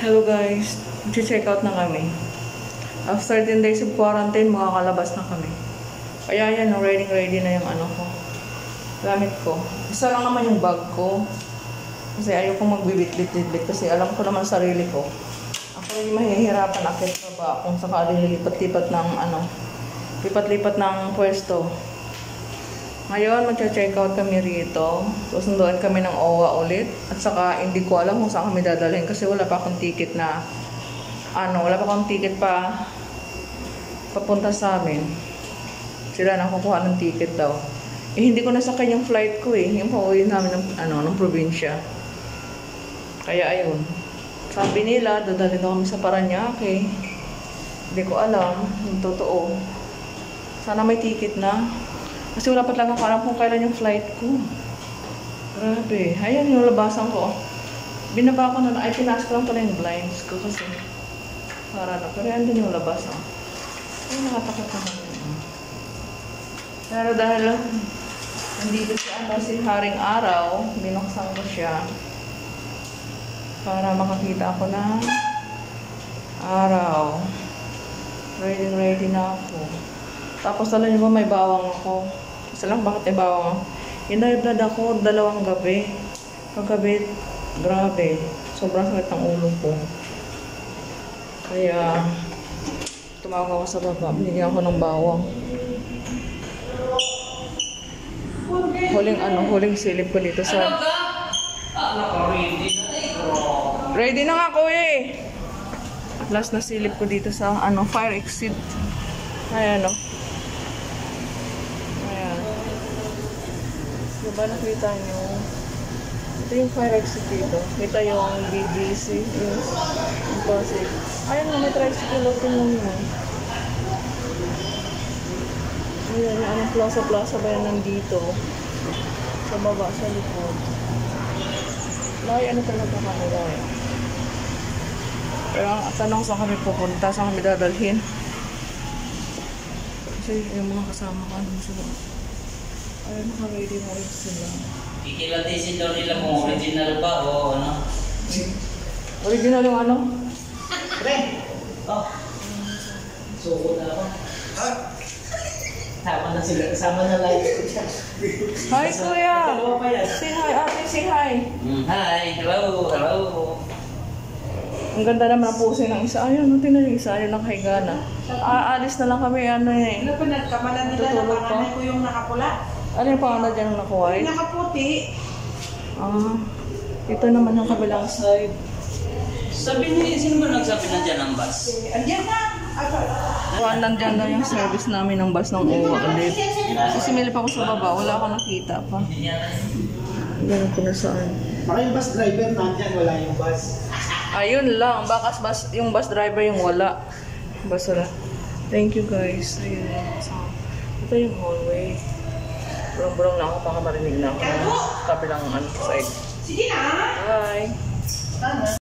Hello guys, mag-check out na kami. After 10 days of quarantine, makakalabas na kami. Kaya yan, ready na yung ano ko. Gamit ko. Isa lang naman yung bag ko. Kasi ayaw kong magbibit-bit kasi alam ko naman sarili ko. Ako rin mahihirapan akit pa ba kung sakaling lipat-lipat ng lipat-lipat ng pwesto. Ngayon, mag-check out kami rito. Susunduan kami ng OWA ulit. At saka, hindi ko alam kung saan kami dadalhin kasi wala pa akong ticket na wala pa akong ticket pa papunta sa amin. Sila na kukuha ng ticket daw. Eh, hindi ko nasakay yung flight ko eh. Yung pauwi namin ng probinsya. Kaya ayun. Sabi nila, dadalhin daw kami sa Paranaque. Hindi ko alam. Yung totoo. Sana may ticket na. Kasi wala pa talaga alam kung kailan yung flight ko. Grabe. Ayan yung labasan ko. Binaba ko na, ay pinas ko lang pala yung blinds ko kasi para na. Pero yan din yung labasan. Ay, nakatakot na kami. Pero dahil nandito si Haring Araw, binuksan ko siya para makakita ako ng araw. Ready na ako. Tapos alam niyo ba may bawang ako. Kasi lang bakit may bawang ako. Hinahiblad ako 2 gabi. Kagabi, grabe. Sobrang sakit ng ulo ko. Kaya, tumawag ako sa baba. Binigyan ako ng bawang. Huling silip ko dito sa... Ready na nga ko eh. Last na silip ko dito sa fire exit. Ayan o. Diba nakita nyo? Ito yung fire exit dito. Kita yung BGC. Yung Pasig. Ayan nga, may tricycle. Tingnan mo. Ayan, yung plaza ba yan nandito? Sa baba, sa likod. Laki, talaga kanila eh. Pero ang tanong saan kami pupunta, saan kami dadalhin. Kasi yung mga kasama ko, sila. Ayun, naka-ready na rin sila. Ikilatisin daw nila kung original ba o ano. Original yung ano? Pre! Oh! Suko na ako. Sama na live ko dyan. Hi, kuya! Dalawa pa yan. Say hi, ate, say hi! Hi! Hello! Ang ganda naman ang puso ng isa. Ayun, tingnan yung isa. Ayun, nakahiga na. Aalis na lang kami, eh. Ano pa nagkamalan nila na panganay ko yung nakapula? Ano yung pangalan dyan ng naka-white? Yung nakaputi. Ito naman yung kabilang side. Sabi niya, sino ba nagsabi na dyan ang bus? Andiyan na! Nandyan daw yung service namin ng bus ng OWA ulit. Sisimilip ako sa baba, wala akong nakita pa. Ganun ko na saan. Baka yung bus driver nandyan, wala yung bus. Ayun lang, baka yung bus driver yung wala. Basta thank you guys. Ayun. Ito yung hallway. Burong-burong na ako, baka marinig na ako. Kabilang side. Sige na! Bye!